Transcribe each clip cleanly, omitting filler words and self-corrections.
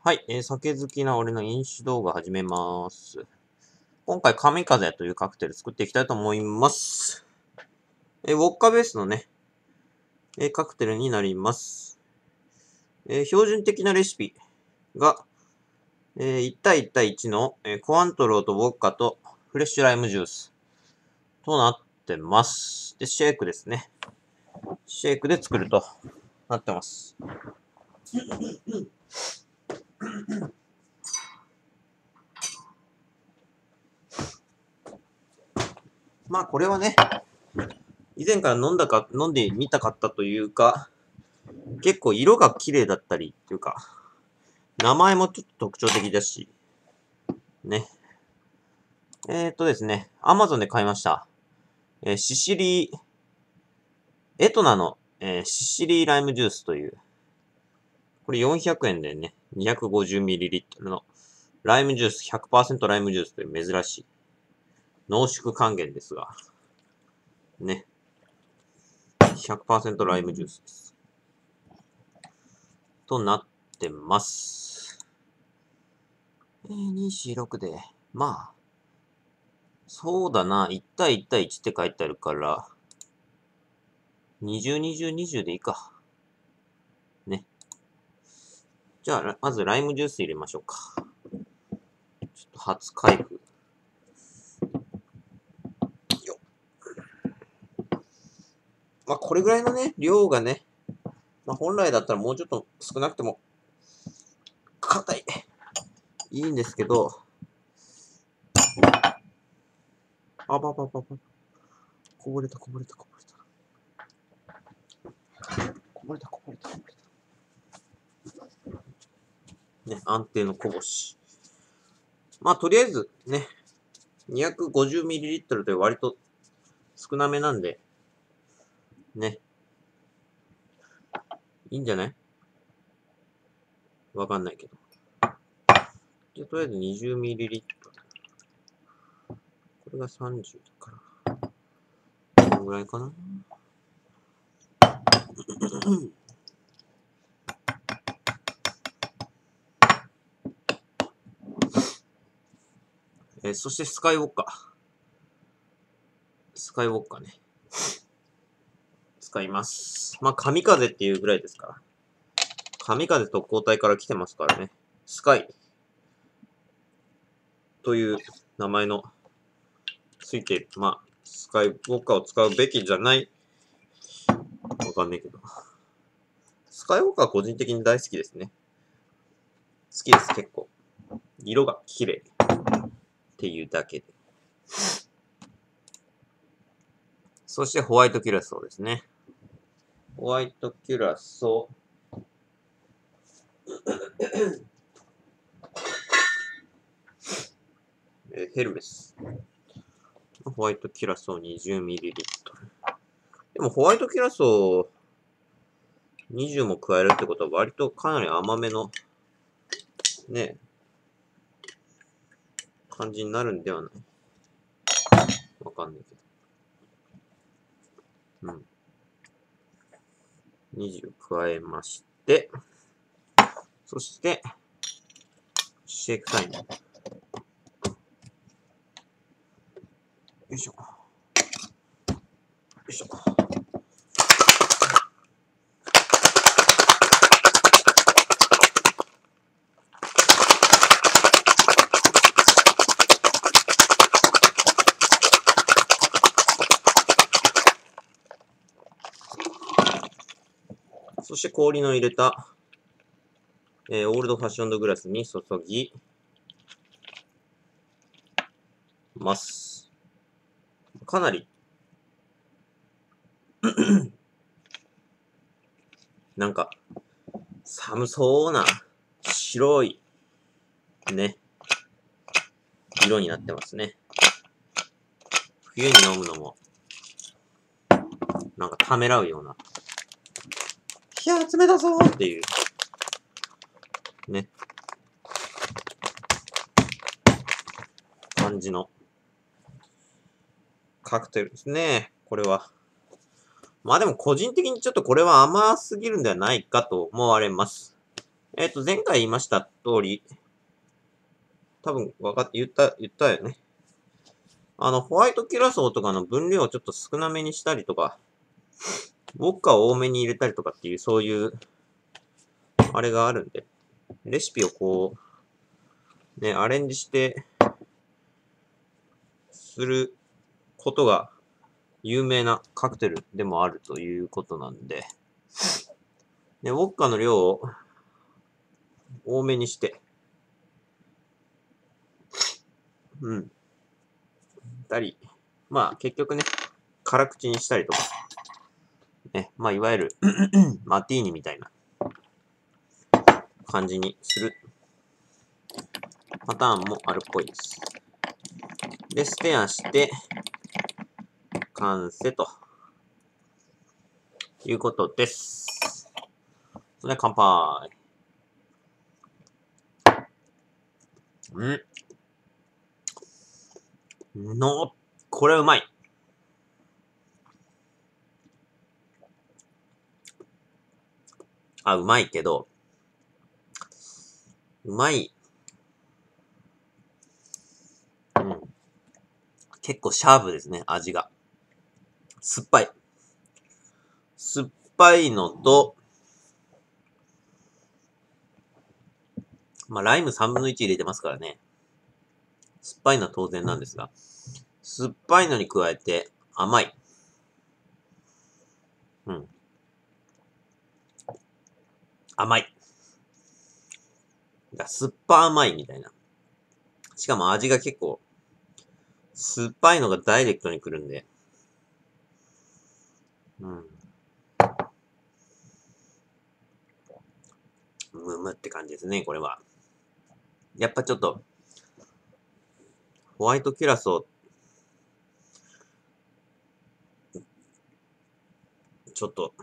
はい、酒好きな俺の飲酒動画始めます。今回、神風というカクテル作っていきたいと思います。ウォッカベースのね、カクテルになります。標準的なレシピが、1対1対1の、コアントローとウォッカとフレッシュライムジュースとなってます。で、シェイクですね。シェイクで作るとなってます。まあこれはね、以前から飲んでみたかったというか、結構色が綺麗だったりっていうか、名前もちょっと特徴的だし、ね。ですね、Amazon で買いました。シシリー、エトナの、シシリーライムジュースという、これ400円でね、250ml のライムジュース、100% ライムジュースという珍しい濃縮還元ですが、ね。100% ライムジュースです。となってます。246で、まあ、そうだな、1対1対1って書いてあるから、20、20、20でいいか。ね。じゃあ、まずライムジュース入れましょうか。ちょっと初開封。よっ。まあ、これぐらいのね、量がね、まあ、本来だったらもうちょっと少なくても、硬い。いいんですけど、あばばばば。こぼれた、こぼれた、こぼれた。こぼれた、こぼれた、こぼれた。ね、安定のこぼし。まあ、とりあえず、ね、250ml という割と少なめなんで、ね、いいんじゃない？わかんないけど。じゃあ、とりあえず 20ml。これが30だから。このぐらいかな。そしてスカイウォッカ。スカイウォッカね。使います。まあ、神風っていうぐらいですから。神風特攻隊から来てますからね。スカイという名前のついている。まあ、スカイウォッカを使うべきじゃない。わかんないけど。スカイウォッカは個人的に大好きですね。好きです、結構。色が綺麗っていうだけで。そしてホワイトキュラソーですね。ホワイトキュラソー。ヘルメス。ホワイトキュラソー 20ml。でもホワイトキュラソー20も加えるってことは割とかなり甘めのね、感じになるんではない？わかんないけど。うん。20加えまして、そして、シェイクタイム。よいしょ。よいしょ。そして氷の入れた、オールドファッションドグラスに注ぎます。かなり、なんか、寒そうな白い、ね、色になってますね。冬に飲むのも、なんかためらうような。いや、冷たそうっていう、ね、感じのカクテルですね。これは。まあでも個人的にちょっとこれは甘すぎるんではないかと思われます。 前回言いました通り、多分言ったよね。ホワイトキュラソーとかの分量をちょっと少なめにしたりとか、ウォッカを多めに入れたりとかっていう、そういう、あれがあるんで、レシピをこう、ね、アレンジして、することが有名なカクテルでもあるということなんで、で、ウォッカの量を多めにして、たり、まあ結局ね、辛口にしたりとか、ね、まあいわゆるマティーニみたいな感じにするパターンもあるっぽいです。で、ステアして、完成ということです。それでは乾杯。これうまい。うまいけど、うまい。結構シャープですね、味が。酸っぱい。酸っぱいのと、まあ、ライム3分の1入れてますからね。酸っぱいのは当然なんですが、酸っぱいのに加えて甘い。甘い。酸っぱ甘いみたいな。しかも味が結構、酸っぱいのがダイレクトに来るんで。むむって感じですね、これは。やっぱちょっと、ホワイトキュラソー、ちょっと、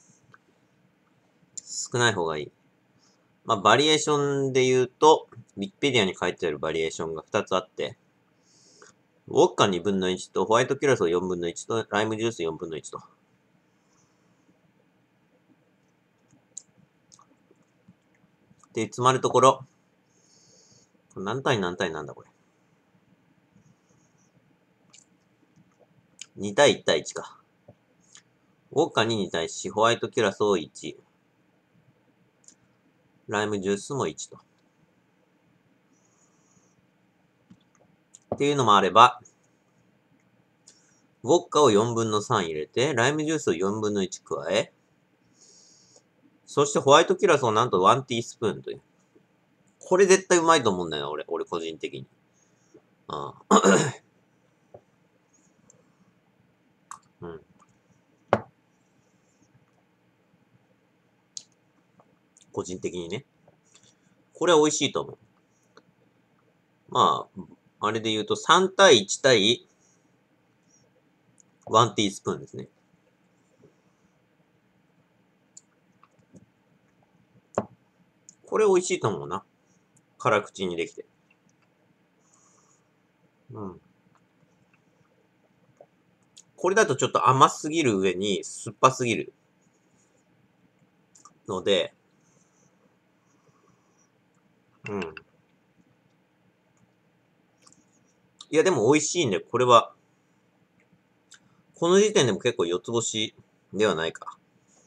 少ない方がいい。まあ、バリエーションで言うと、ウィキペディアに書いてあるバリエーションが2つあって、ウォッカ2分の1と、ホワイトキュラソー4分の1と、ライムジュース4分の1と。で、詰まるところ、何対何対なんだこれ。2対1対1か。ウォッカ2に対し、ホワイトキュラソー1。ライムジュースも1と。っていうのもあれば、ウォッカを4分の3入れて、ライムジュースを4分の1加え、そしてホワイトキュラソーなんと1ティースプーンという。これ絶対うまいと思うんだよ、俺個人的に。個人的にね。これは美味しいと思う。まあ、あれで言うと3対1対1ティースプーンですね。これ美味しいと思うな。辛口にできて。これだとちょっと甘すぎる上に酸っぱすぎるので、いやでも美味しいんで、これは、この時点でも結構4つ星ではないか。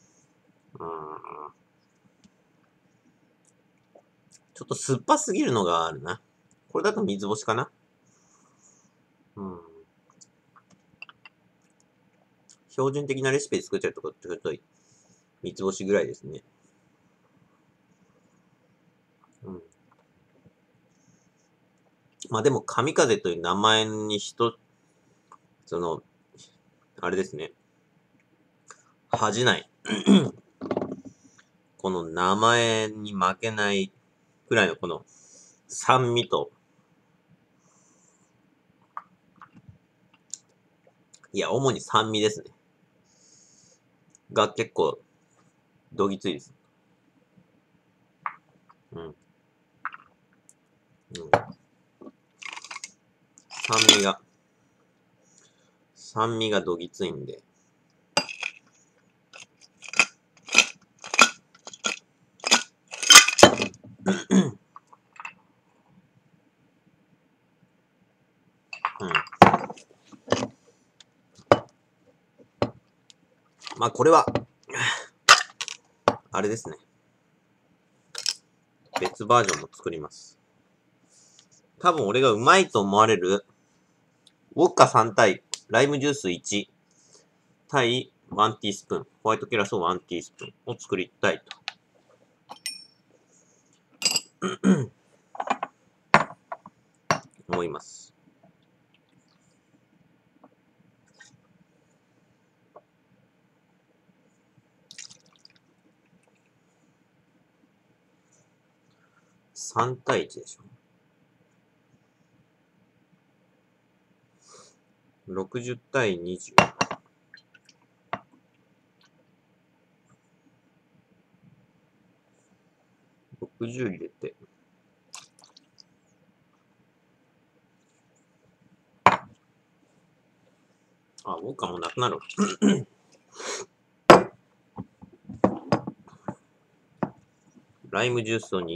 ちょっと酸っぱすぎるのがあるな。これだと水星かな。標準的なレシピで作っちゃうとちょっと三つ星ぐらいですね。まあでも、神風という名前にあれですね。恥じない。この名前に負けないくらいのこの酸味と、いや、主に酸味ですね。が結構、どぎついです。酸味がどぎついんで。 うん。まあこれは、あれですね。別バージョンも作ります。多分俺がうまいと思われる、ウォッカ3対、ライムジュース1対1ティースプーン、ホワイトキュラソー1ティースプーンを作りたいと。思います。3対1でしょ。60対20。60入れて。あ、ウォッカもうなくなる。ライムジュースを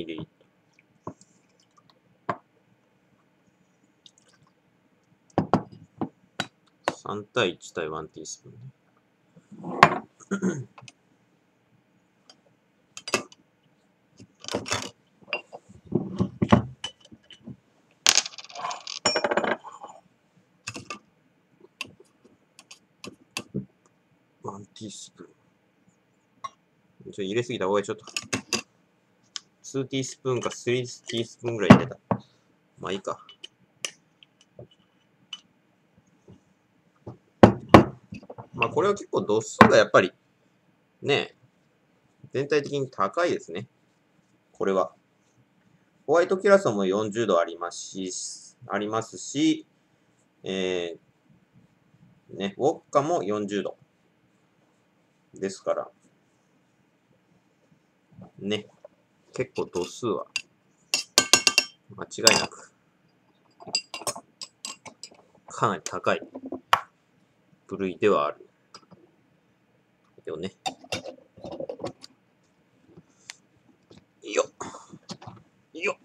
20ml。3対1対1ティースプーン。1ティースプーン。入れすぎた方がいい。ちょっと。2ティースプーンか3ティースプーンぐらい入れた。まあいいか。まあこれは結構度数がやっぱり、ね、全体的に高いですね。これは。ホワイトキュラソーも40度ありますし、ね、ウォッカも40度。ですから、ね、結構度数は、間違いなく、かなり高い部類ではある。よね。よっ。よっ。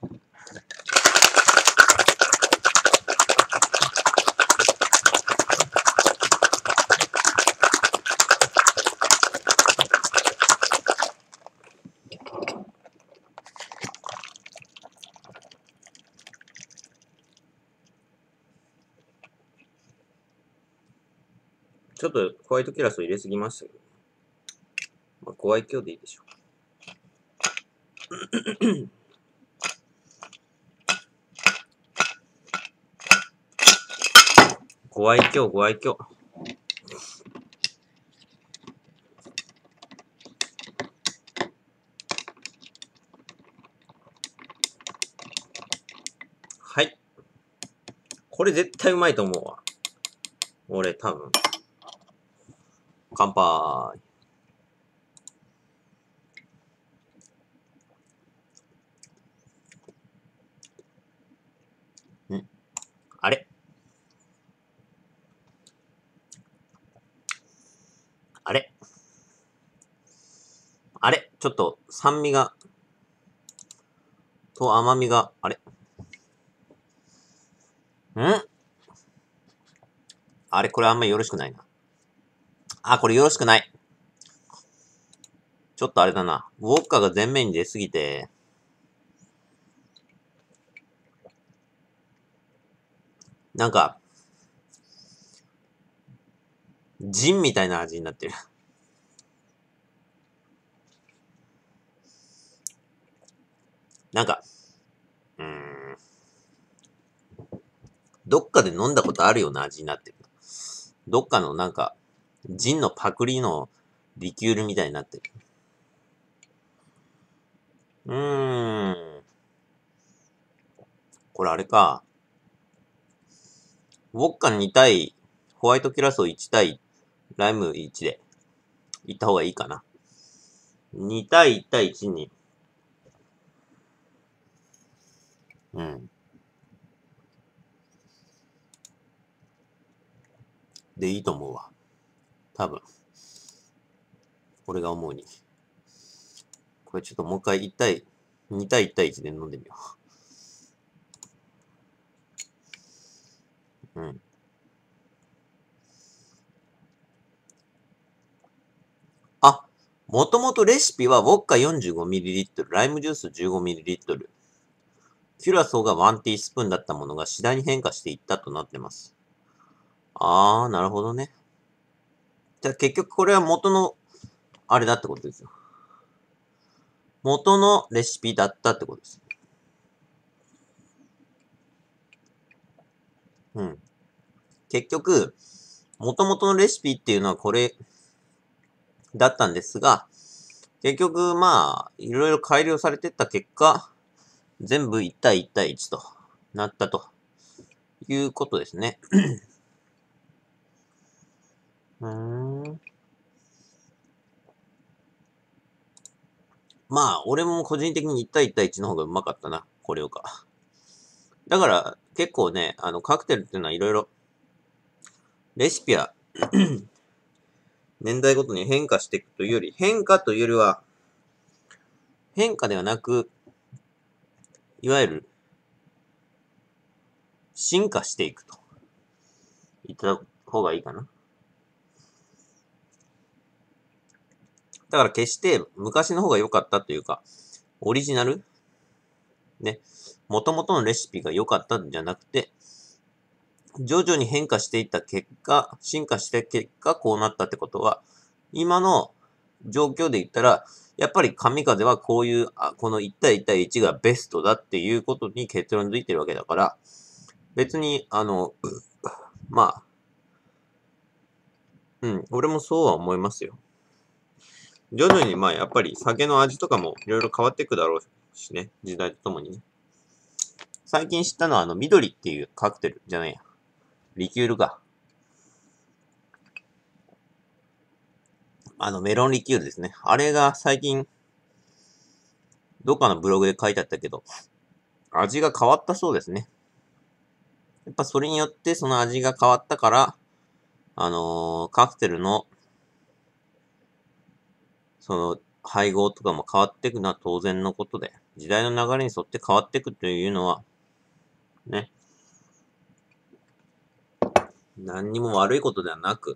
ちょっとホワイトキュラスを入れすぎましたけど、まあ、ご愛嬌でいいでしょう。ご愛嬌、ご愛嬌。はい。これ絶対うまいと思うわ。俺多分。乾杯。あれあれあれちょっと酸味が、と甘みが、あれあれこれあんまりよろしくないな。あ、これよろしくない。ちょっとあれだな。ウォッカが前面に出すぎて、なんか、ジンみたいな味になってる。なんか、どっかで飲んだことあるような味になってる。どっかのなんか、ジンのパクリのリキュールみたいになってる。これあれか。ウォッカ2対、ホワイトキュラソー1対、ライム1で、いった方がいいかな。2対1対1に。でいいと思うわ。多分。俺が思うに。これちょっともう一回1対 2対1対1で飲んでみよう。うん。あ、もともとレシピはウォッカ 45ml、ライムジュース 15ml、キュラソーが1ティースプーンだったものが次第に変化していったとなってます。なるほどね。じゃあ結局これは元の、あれだってことですよ。元のレシピだったってことです。うん。結局、元々のレシピっていうのはこれだったんですが、結局まあ、いろいろ改良されてった結果、全部1対1対1となったということですね。まあ、俺も個人的に1対1対1の方がうまかったな。これよか。だから、結構ね、カクテルっていうのはいろいろ、レシピは年代ごとに変化していくというより、変化というよりは、変化ではなく、いわゆる、進化していくと言った方がいいかな。だから決して昔の方が良かったというか、オリジナルね、元々のレシピが良かったんじゃなくて、徐々に変化していった結果、進化した結果、こうなったってことは、今の状況で言ったら、やっぱり神風はこういう、この1対1対1がベストだっていうことに結論づいてるわけだから、別に、まあ、俺もそうは思いますよ。徐々に、まあ、やっぱり酒の味とかもいろいろ変わっていくだろうしね、時代とともにね。最近知ったのは、緑っていうカクテルじゃないや。リキュールか。メロンリキュールですね。あれが最近、どっかのブログで書いてあったけど、味が変わったそうですね。やっぱそれによってその味が変わったから、カクテルの、その、配合とかも変わっていくのは当然のことで、時代の流れに沿って変わっていくというのは、ね、何にも悪いことではなく、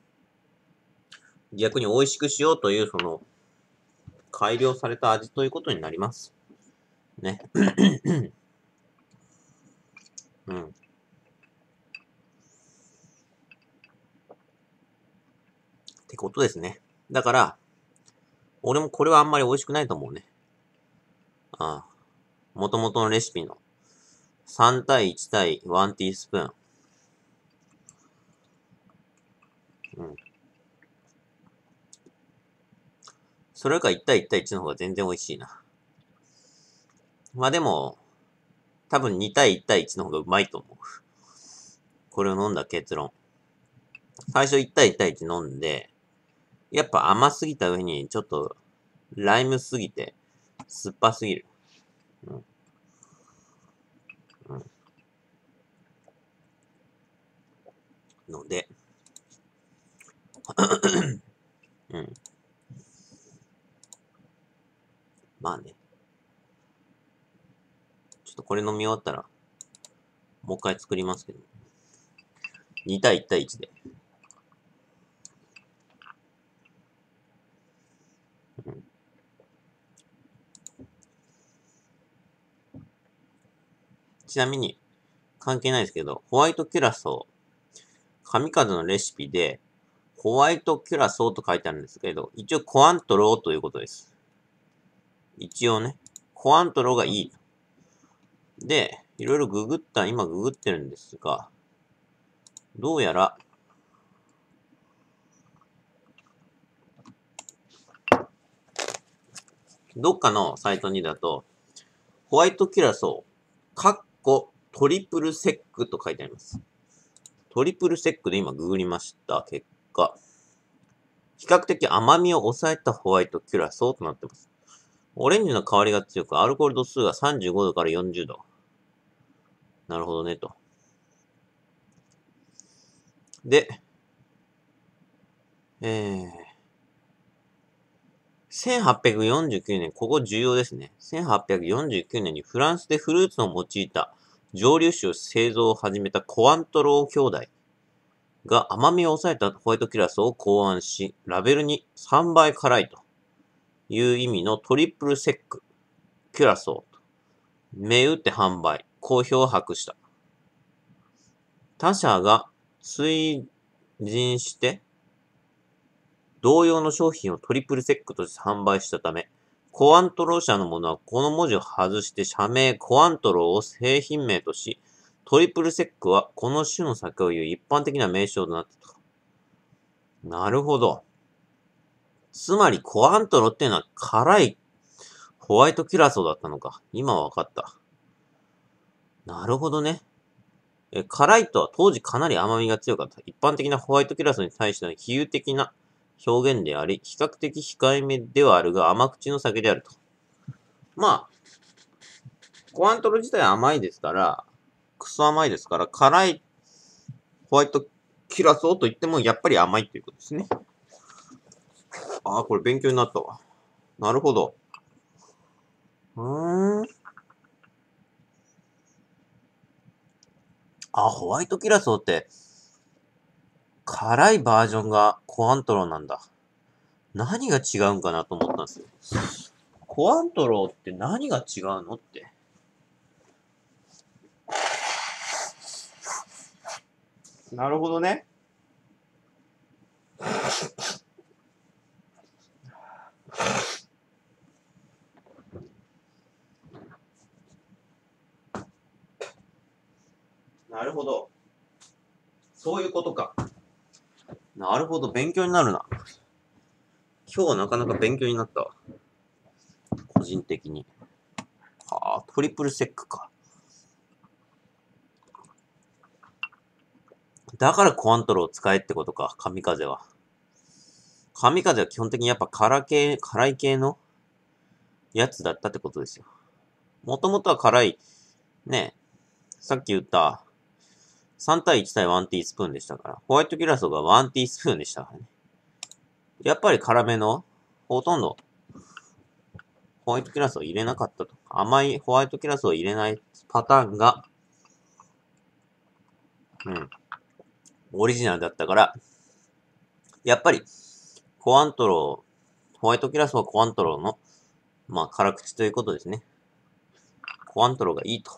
逆に美味しくしようという、その、改良された味ということになります。ね。うん。ってことですね。だから、俺もこれはあんまり美味しくないと思うね。ああ。元々のレシピの3対1対1ティースプーン。うん。それか1対1対1の方が全然美味しいな。まあでも、多分2対1対1の方がうまいと思う。これを飲んだ結論。最初1対1対1飲んで、やっぱ甘すぎた上にちょっとライムすぎて酸っぱすぎる。うん。うん。ので、うん。まあね。ちょっとこれ飲み終わったら、もう一回作りますけど。2対1対1で。うん。ちなみに、関係ないですけど、ホワイトキュラソー、神風のレシピで、ホワイトキュラソーと書いてあるんですけど、一応コアントローということです。一応ね、コアントローがいい。で、いろいろ今ググってるんですが、どうやら、どっかのサイトにだと、ホワイトキュラソー、トリプルセックと書いてあります。トリプルセックで今ググりました結果、比較的甘みを抑えたホワイトキュラソーとなってます。オレンジの香りが強く、アルコール度数が35度から40度。なるほどね、と。で、 1849年、ここ重要ですね。1849年にフランスでフルーツを用いた蒸留酒を製造を始めたコアントロー兄弟が甘みを抑えたホワイトキュラソーを考案し、ラベルに3倍辛いという意味のトリプルセックキュラソーと銘打って販売、好評を博した。他社が推進して同様の商品をトリプルセックとして販売したため、コアントロー社のものはこの文字を外して社名コアントローを製品名とし、トリプルセックはこの種の酒を言う一般的な名称となったと。なるほど。つまりコアントロっていうのは辛いホワイトキュラソーだったのか。今わかった。なるほどね。辛いとは当時かなり甘みが強かった。一般的なホワイトキュラソーに対しての比喩的な表現であり、比較的控えめではあるが甘口の酒であると。まあ、コアントロ自体甘いですから、クソ甘いですから、辛いホワイトキュラソーと言ってもやっぱり甘いっていうことですね。ああ、これ勉強になったわ。なるほど。ホワイトキュラソーって、辛いバージョンがコアントローなんだ。何が違うんかなと思ったんですよ。コアントローって何が違うのって。なるほどね。なるほど。そういうことか。なるほど。勉強になるな。今日はなかなか勉強になったわ。個人的に。はあ、トリプルセックか。だからコアントローを使えってことか、神風は。神風は基本的にやっぱ辛い系のやつだったってことですよ。もともとは辛い、ね、さっき言った3対1対1ティースプーンでしたから、ホワイトキュラソーが1ティースプーンでしたからね。やっぱり辛めの、ほとんどホワイトキュラソーを入れなかったと。甘いホワイトキュラソーを入れないパターンが、オリジナルだったから、やっぱり、コアントロー、ホワイトキュラソーはコアントローの、辛口ということですね。コアントローがいいと。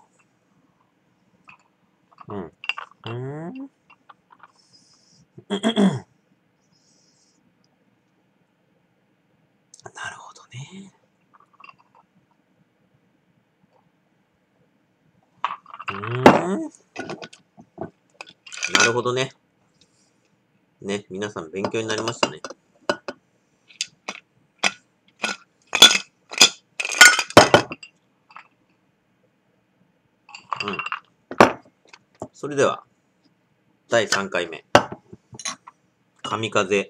なるほどね。なるほどね。ね、皆さん勉強になりましたね。それでは、第3回目。神風、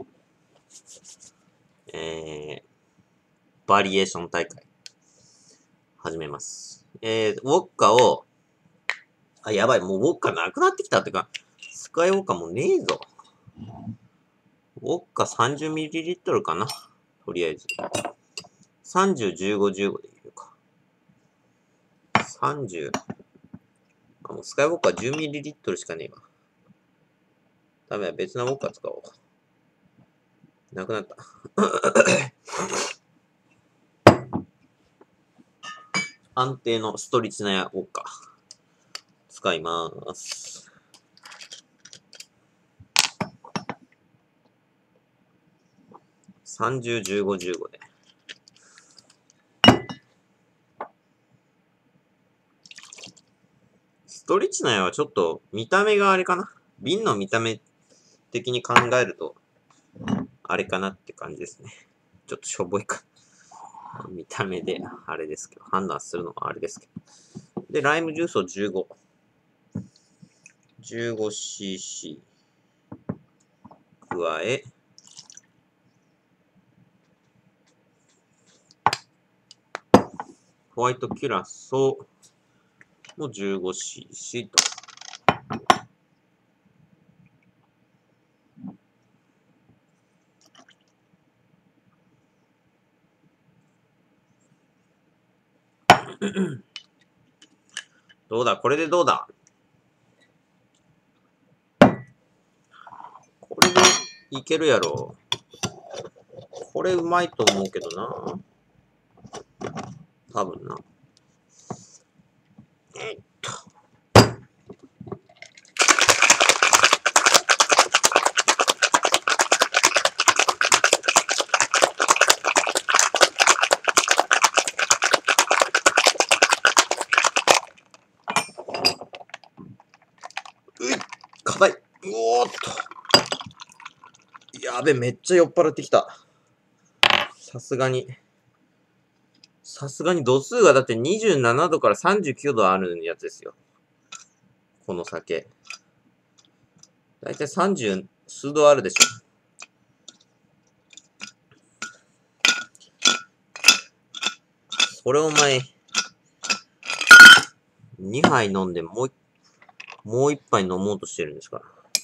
バリエーション大会。始めます。ウォッカを、やばい、もうウォッカなくなってきたってか、スカイウォッカもうねえぞ。ウォッカ 30ml かな。とりあえず。30、15、15でいるか。30。もうスカイウォッカ 10ml しかねえわ。ダメだ、別なウォッカ使おう。なくなった。安定のストリチナヤウォッカ。使います。30、15、15で。ストリチナヤはちょっと見た目があれかな。瓶の見た目的に考えると、あれかなって感じですね。ちょっとしょぼいか。見た目で、あれですけど、判断するのはあれですけど。で、ライムジュースを15。15cc 加え、ホワイトキュラソーも 15cc と。 どうだこれでどうだこれでいけるやろ。これうまいと思うけどな。多分な。硬い。おーっと。やべ、めっちゃ酔っ払ってきた。さすがに度数がだって27度から39度あるやつですよ。この酒。だいたい30数度あるでしょ。それお前、2杯飲んでもう1杯飲もうとしてるんですから。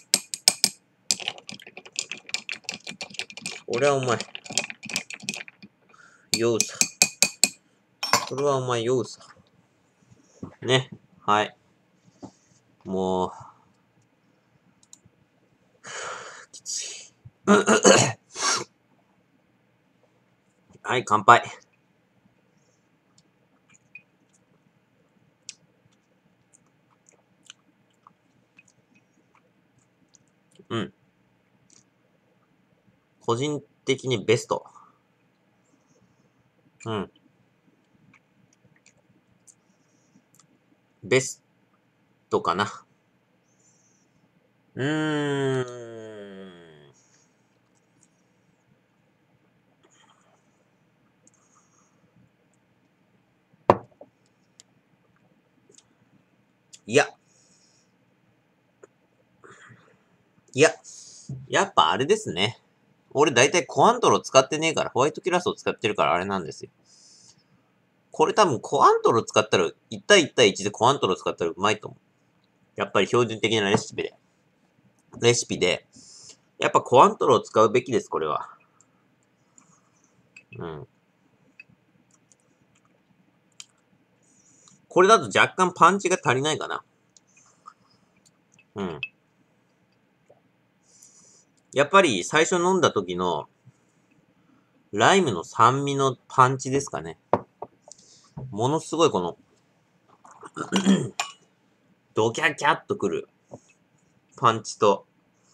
俺はお前、酔うさ。それはお前酔うさ。ね。はい。もう、きつい。はい、乾杯。うん。個人的にベスト。うん。ベストかな。いや、やっぱあれですね。俺だいたいコアントロ使ってねえから、ホワイトキラスを使ってるからあれなんですよ。これ多分コアントロ使ったら、1対1対1でコアントロ使ったらうまいと思う。やっぱり標準的なレシピで、やっぱコアントロを使うべきです、これは。うん。これだと若干パンチが足りないかな。うん。やっぱり最初飲んだ時の、ライムの酸味のパンチですかね。ものすごいこの、ドキャキャッとくるパンチと、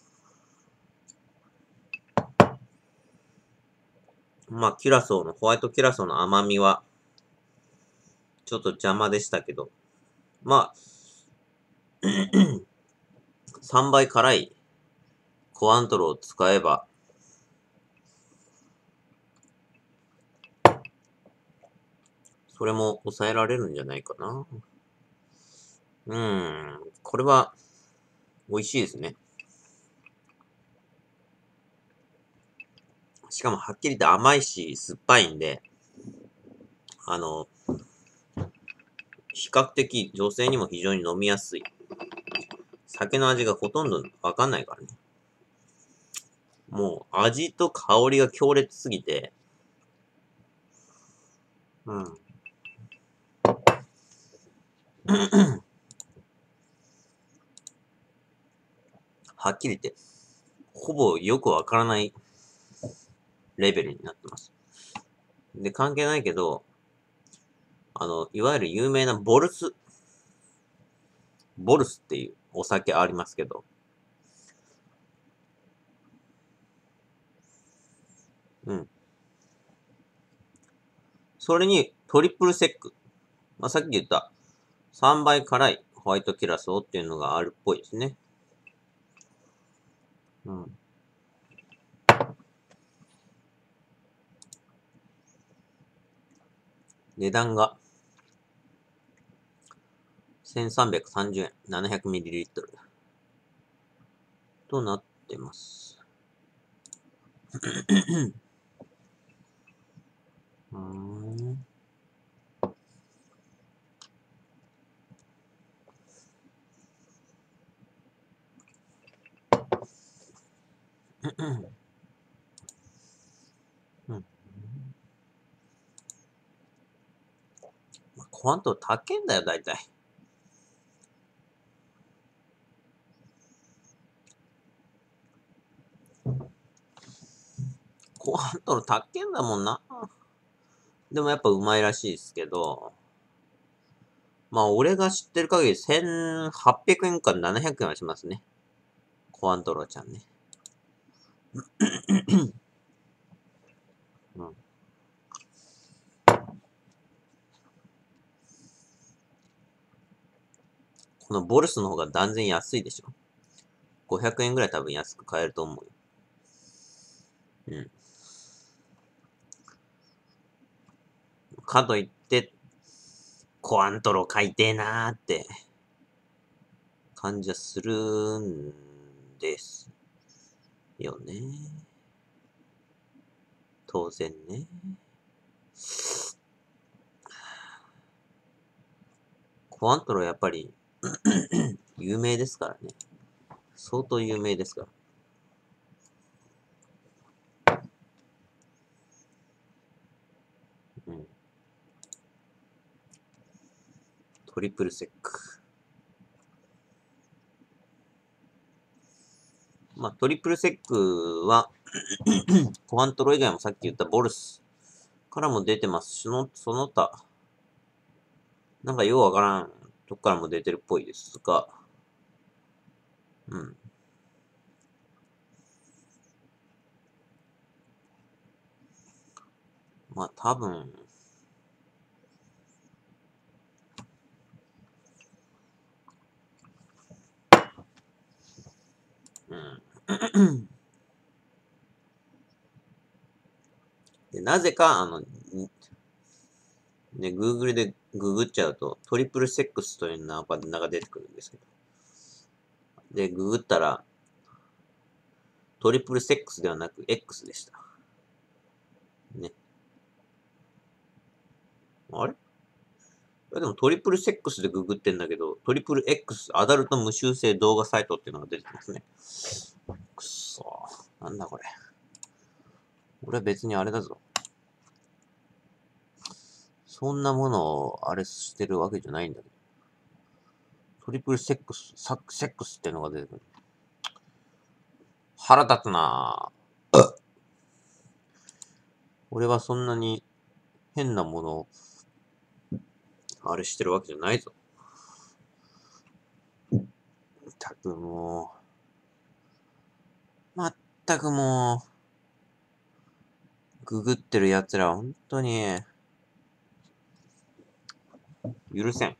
まあ、ホワイトキュラソーの甘みは、ちょっと邪魔でしたけど、まあ、3倍辛いコアントロを使えば、それも抑えられるんじゃないかな。これは、美味しいですね。しかもはっきり言って甘いし、酸っぱいんで、あの、比較的女性にも非常に飲みやすい。酒の味がほとんどわかんないからね。もう味と香りが強烈すぎて、うん。はっきり言って、ほぼよくわからないレベルになってます。で、関係ないけど、いわゆる有名なボルスっていうお酒ありますけど、うん。それにトリプルセック。まあ、さっき言った3倍辛いホワイトキュラソーっていうのがあるっぽいですね。うん。値段が 1330 円、700ml となってます。うーん。 コアントロ高えんだよ、大体。コアントロ高えんだもんな。でもやっぱうまいらしいですけど、まあ俺が知ってる限り1800円か700円はしますね。コアントロちゃんね。うん、このボルスの方が断然安いでしょ。500円ぐらい多分安く買えると思うよ。うん。かといって、コアントロ買いてえなーって感じはするんですよね。当然ね。コアントロやっぱり有名ですからね。相当有名ですから。うん。トリプルセック。まあ、トリプルセックはコアントロ以外もさっき言ったボルスからも出てますし、その他、なんかようわからんとこからも出てるっぽいですが、うん。まあ多分、うん。でなぜか、ね、Google でググっちゃうと、トリプルセックスという名が出てくるんですけど。で、ググったら、トリプルセックスではなく X でした。ね。あれでもトリプルセックスでググってんだけど、トリプル X アダルト無修正動画サイトっていうのが出てきますね。くっそー。なんだこれ。俺は別にあれだぞ。そんなものをあれしてるわけじゃないんだけど。トリプルセックス、セックスっていうのが出てくる。腹立つなぁ。俺はそんなに変なものをあれしてるわけじゃないぞ。たくもう、まったくもう、ググってる奴らは本当に、許せん。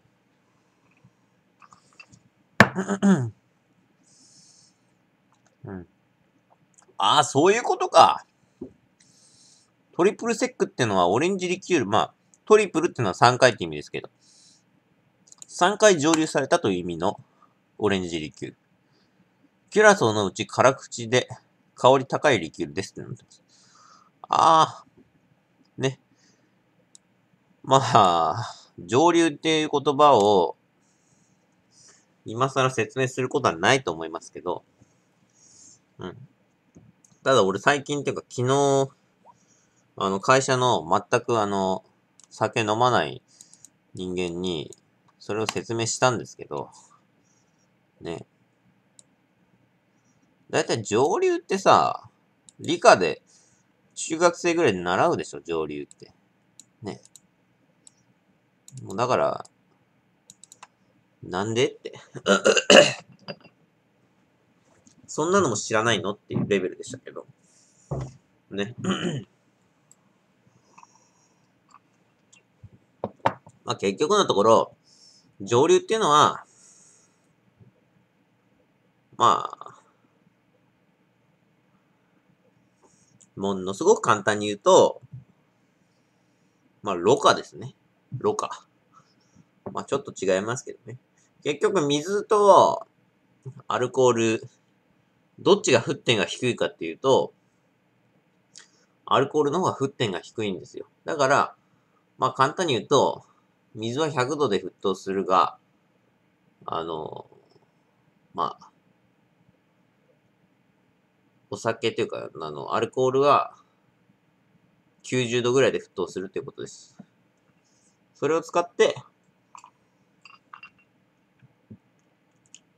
うん。ああ、そういうことか。トリプルセックってのはオレンジリキュール、まあ、トリプルってのは3回って意味ですけど、3回蒸留されたという意味のオレンジリキュール。キュラソーのうち辛口で香り高いリキュールですってなってます。ああ、ね。まあ、蒸留っていう言葉を今更説明することはないと思いますけど、うん。ただ俺最近っていうか昨日、会社の全く酒飲まない人間に、それを説明したんですけど、ね。だいたい蒸留ってさ、理科で中学生ぐらいで習うでしょ、蒸留って。ね。もうだから、なんでって。そんなのも知らないのっていうレベルでしたけど。ね。まあ結局のところ、蒸留っていうのは、まあ、ものすごく簡単に言うと、まあ、ろ過ですね。ろ過。まあ、ちょっと違いますけどね。結局、水とアルコール、どっちが沸点が低いかっていうと、アルコールの方が沸点が低いんですよ。だから、まあ、簡単に言うと、水は100度で沸騰するが、あの、まあ、お酒っていうか、アルコールは90度ぐらいで沸騰するっていうことです。それを使って、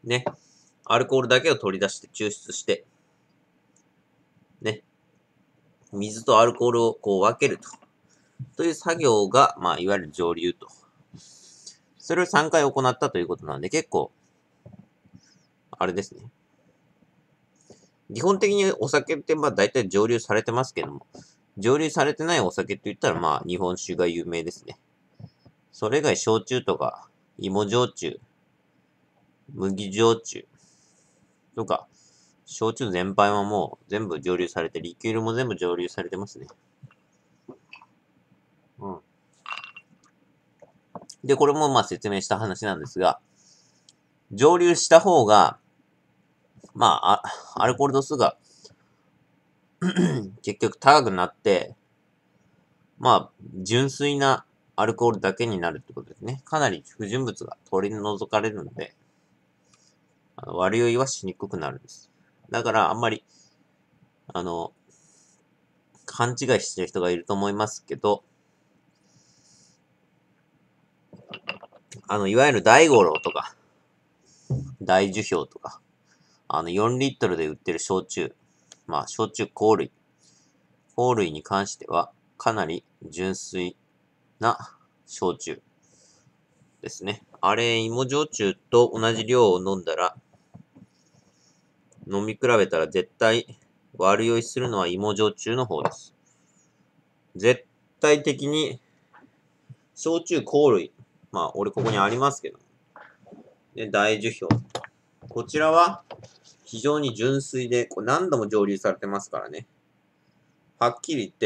ね、アルコールだけを取り出して抽出して、ね、水とアルコールをこう分けるという作業が、まあ、いわゆる蒸留と。それを3回行ったということなので、結構、あれですね。基本的にお酒ってまあ大体蒸留されてますけども、蒸留されてないお酒って言ったらまあ日本酒が有名ですね。それ以外焼酎とか、芋焼酎、麦焼酎とか、焼酎全般はもう全部蒸留されて、リキュールも全部蒸留されてますね。うん。で、これもまあ説明した話なんですが、蒸留した方が、まあ、アルコール度数が結局高くなって、まあ、純粋なアルコールだけになるってことですね。かなり不純物が取り除かれるので、割り酔いはしにくくなるんです。だから、あんまり、あの、勘違いしてる人がいると思いますけど、いわゆる大五郎とか、大樹氷とか、4リットルで売ってる焼酎、まあ、焼酎香類。香類に関しては、かなり純粋な焼酎ですね。あれ、芋焼酎と同じ量を飲んだら、飲み比べたら絶対悪酔いするのは芋焼酎の方です。絶対的に、焼酎香類。まあ、俺ここにありますけど。で、大樹氷。こちらは、非常に純粋で、こう何度も蒸留されてますからね。はっきり言って、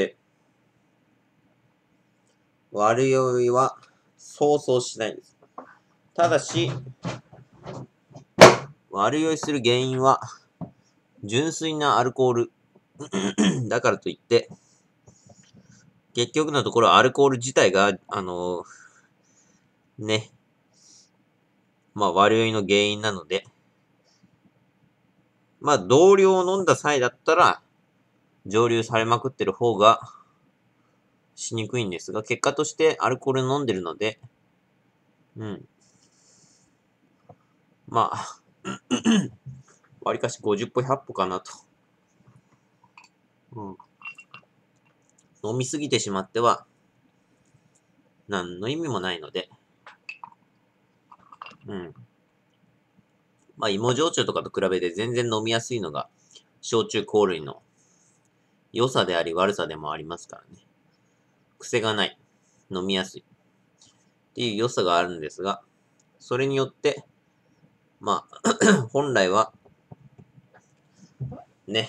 悪酔いは、そうそうしないんです。ただし、悪酔いする原因は、純粋なアルコールだからといって、結局のところアルコール自体が、ね、まあ悪酔いの原因なので、まあ同量を飲んだ際だったら、蒸留されまくってる方がしにくいんですが、結果としてアルコール飲んでるので、うん。まあ、わりかし50歩100歩かなと。うん。飲みすぎてしまっては、何の意味もないので、うん。まあ、芋焼酎とかと比べて全然飲みやすいのが、焼酎香類の良さであり悪さでもありますからね。癖がない。飲みやすい。っていう良さがあるんですが、それによって、まあ、本来は、ね、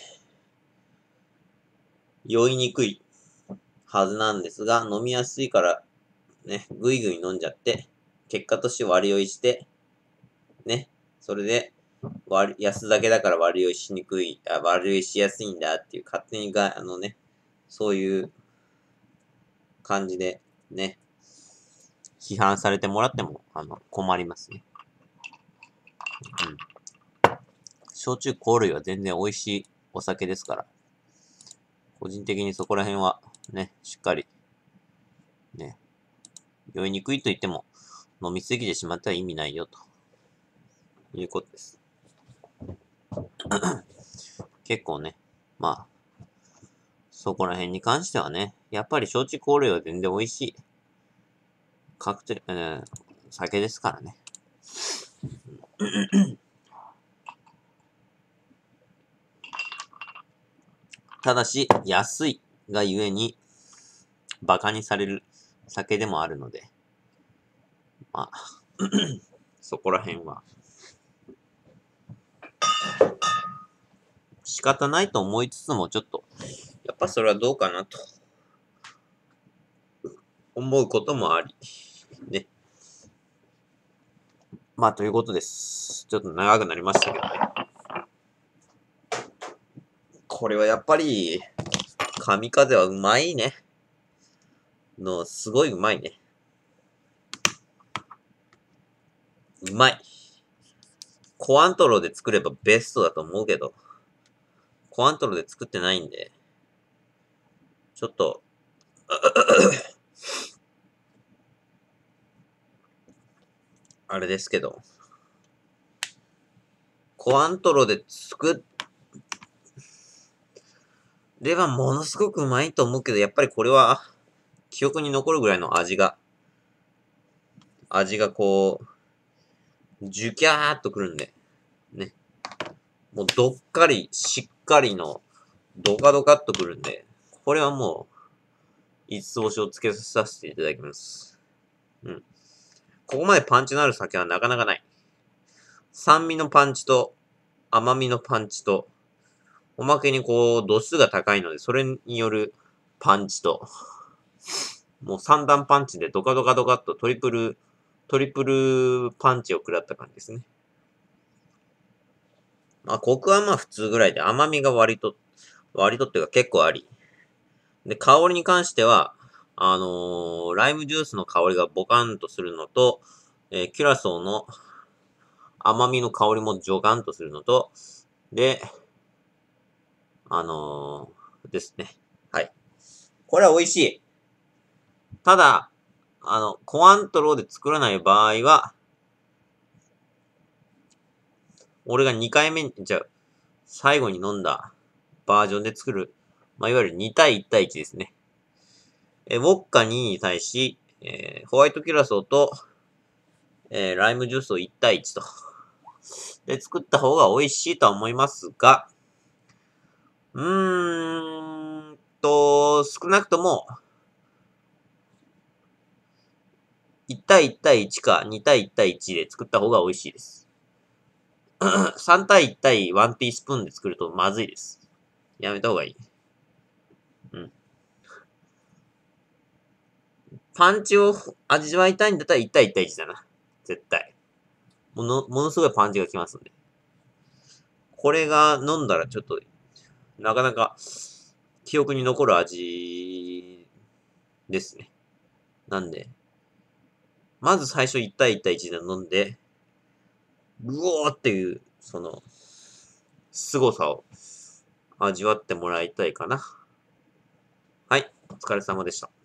酔いにくいはずなんですが、飲みやすいから、ね、ぐいぐい飲んじゃって、結果として割り酔いして、ね、それで、安酒だから割り酔いしにくい、割り酔いしやすいんだっていう勝手にそういう感じで、ね、批判されてもらっても、困りますね。うん。焼酎香類は全然美味しいお酒ですから、個人的にそこら辺は、ね、しっかり、ね、酔いにくいと言っても、飲みすぎてしまっては意味ないよ、ということです。結構ね、まあ、そこら辺に関してはね、やっぱり焼酎香類は全然美味しい。カクテル、酒ですからね。ただし、安いがゆえに、馬鹿にされる酒でもあるので、まあ、そこら辺は、仕方ないと思いつつも、ちょっと、やっぱそれはどうかなと、思うこともあり、ね。まあ、ということです。ちょっと長くなりましたけどね。これはやっぱり、神風はうまいね。すごいうまいね。うまい。コアントロで作ればベストだと思うけど、コアントロで作ってないんで、ちょっと、あれですけど、 コアントロで作ればものすごくうまいと思うけど、やっぱりこれは記憶に残るぐらいの味がこう、ジュキャーっとくるんで、ね。もうどっかり、しっかりの、ドカドカっとくるんで、これはもう、五つ星をつけさせていただきます。うん。ここまでパンチのある酒はなかなかない。酸味のパンチと、甘みのパンチと、おまけにこう、度数が高いので、それによるパンチと、もう三段パンチでドカドカドカっとトリプルパンチを食らった感じですね。まあ、コクはまあ普通ぐらいで、甘みが割とっていうか結構あり。で、香りに関しては、ライムジュースの香りがボカンとするのと、キュラソーの甘みの香りもジョガンとするのと、で、ですね。はい。これは美味しい。ただ、コアントロで作らない場合は、俺が2回目、最後に飲んだバージョンで作る、まあ、いわゆる2対1対1ですね。ウォッカ2に対し、ホワイトキュラソーと、ライムジュースを1対1と。で、作った方が美味しいとは思いますが、少なくとも、1対1対1か2対1対1で作った方が美味しいです。3対1対1ティースプーンで作るとまずいです。やめた方がいい。うん。パンチを味わいたいんだったら1対1対1だな。絶対。ものすごいパンチがきますんで。これが飲んだらちょっと、なかなか記憶に残る味ですね。なんで、まず最初1対1対1で飲んで、うおーっていう、その、凄さを味わってもらいたいかな。はい、お疲れ様でした。